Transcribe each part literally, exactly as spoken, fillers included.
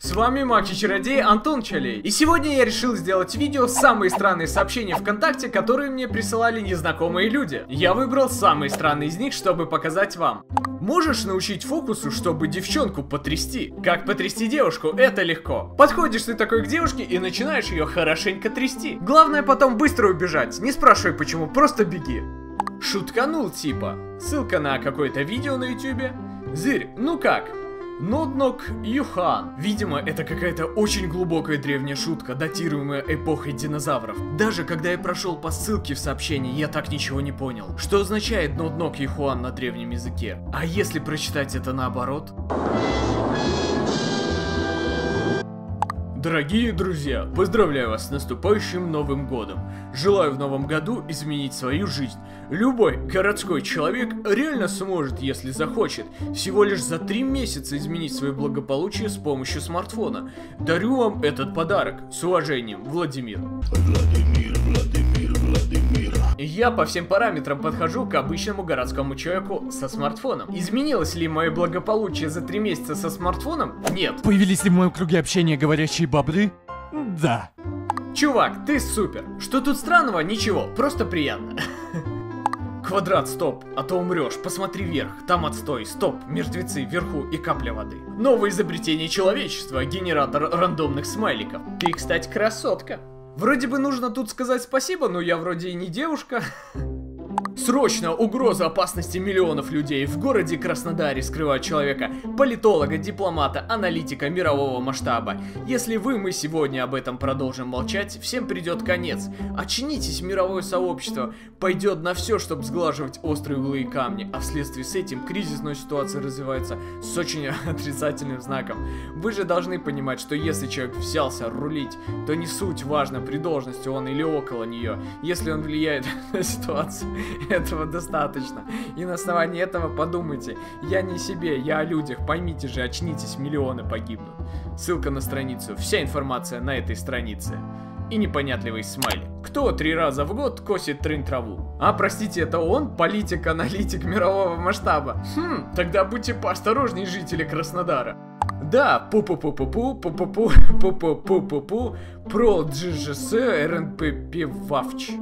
С вами Маг-Чародей Антон Чалей. И сегодня я решил сделать видео «Самые странные сообщения ВКонтакте», которые мне присылали незнакомые люди. Я выбрал самые странные из них, чтобы показать вам. Можешь научить фокусу, чтобы девчонку потрясти? Как потрясти девушку? Это легко. Подходишь ты такой к девушке и начинаешь ее хорошенько трясти. Главное потом быстро убежать. Не спрашивай почему, просто беги. Шутканул типа. Ссылка на какое-то видео на ютубе. Зырь, ну как? Ноднок Юхан. Видимо, это какая-то очень глубокая древняя шутка, датируемая эпохой динозавров. Даже когда я прошел по ссылке в сообщении, я так ничего не понял. Что означает Ноднок Юхан на древнем языке? А если прочитать это наоборот? Дорогие друзья, поздравляю вас с наступающим Новым Годом. Желаю в Новом Году изменить свою жизнь. Любой городской человек реально сможет, если захочет, всего лишь за три месяца изменить свое благополучие с помощью смартфона. Дарю вам этот подарок. С уважением, Владимир. Владимир, Владимир, Владимир. Я по всем параметрам подхожу к обычному городскому человеку со смартфоном. Изменилось ли мое благополучие за три месяца со смартфоном? Нет. Появились ли в моем круге общения говорящие бобры? Да. Чувак, ты супер. Что тут странного? Ничего, просто приятно. Квадрат, стоп, а то умрешь. Посмотри вверх, там отстой, стоп, мертвецы вверху и капля воды. Новое изобретение человечества, генератор рандомных смайликов. Ты, кстати, красотка. Вроде бы нужно тут сказать спасибо, но я вроде и не девушка. Срочно угроза опасности миллионов людей в городе Краснодаре скрывают человека, политолога, дипломата, аналитика мирового масштаба. Если вы, мы сегодня об этом продолжим молчать, всем придет конец. Очнитесь, мировое сообщество пойдет на все, чтобы сглаживать острые углы и камни, а вследствие с этим кризисная ситуация развивается с очень отрицательным знаком. Вы же должны понимать, что если человек взялся рулить, то не суть важно, при должности он или около нее. Если он влияет на ситуацию, этого достаточно. И на основании этого подумайте. Я не себе, я о людях. Поймите же, очнитесь, миллионы погибнут. Ссылка на страницу. Вся информация на этой странице. И непонятливый смайлик. Кто три раза в год косит трын-траву? А, простите, это он? Политик, аналитик мирового масштаба? Хм, тогда будьте поосторожнее, жители Краснодара. Да, пу-пу-пу-пу-пу, пу-пу-пу, пу-пу-пу-пу-пу, про джи-джи-эс, эр-эн-пи-пи-вавч.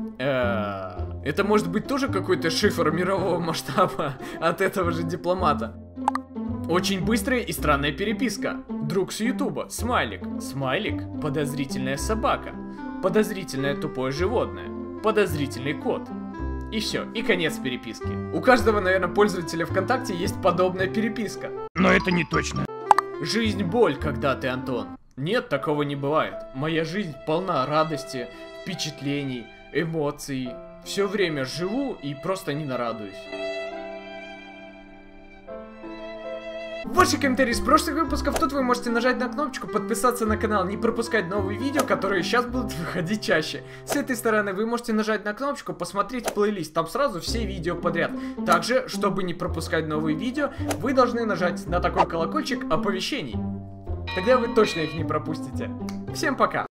Это может быть тоже какой-то шифр мирового масштаба от этого же дипломата. Очень быстрая и странная переписка. Друг с ютуба, смайлик. Смайлик, подозрительная собака. Подозрительное тупое животное. Подозрительный кот. И все, и конец переписки. У каждого, наверное, пользователя ВКонтакте есть подобная переписка. Но это не точно. Жизнь боль, когда ты, Антон. Нет, такого не бывает. Моя жизнь полна радости, впечатлений, эмоций. Все время живу и просто не нарадуюсь. Ваши комментарии с прошлых выпусков. Тут вы можете нажать на кнопочку, подписаться на канал, не пропускать новые видео, которые сейчас будут выходить чаще. С этой стороны вы можете нажать на кнопочку, посмотреть плейлист, там сразу все видео подряд. Также, чтобы не пропускать новые видео, вы должны нажать на такой колокольчик оповещений. Тогда вы точно их не пропустите. Всем пока!